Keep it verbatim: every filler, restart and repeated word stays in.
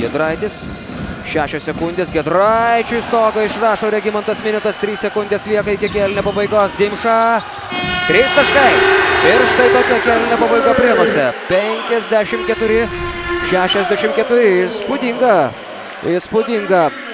Giedraitis. Šešios sekundės. Giedraičiui stogą išrašo Regimantas Miniotas. Trys sekundės lieka iki kėlinio pabaigos. Dimša. Trys taškai. Ir štai tokia kėlinio pabaiga Prienuose. penkiasdešimt keturi šešiasdešimt keturi. Įspūdinga. Įspūdinga